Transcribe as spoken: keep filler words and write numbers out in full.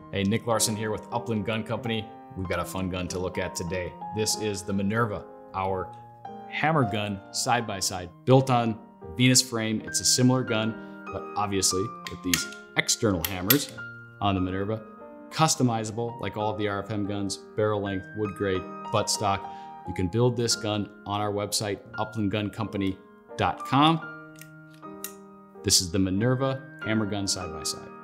Hey, Nick Larson here with Upland Gun Company. We've got a fun gun to look at today. This is the Minerva, our hammer gun side-by-side, built on Venus frame. It's a similar gun, but obviously with these external hammers on the Minerva, customizable like all of the R F M guns, barrel length, wood grade, buttstock. You can build this gun on our website, upland gun company dot com. This is the Minerva hammer gun side-by-side.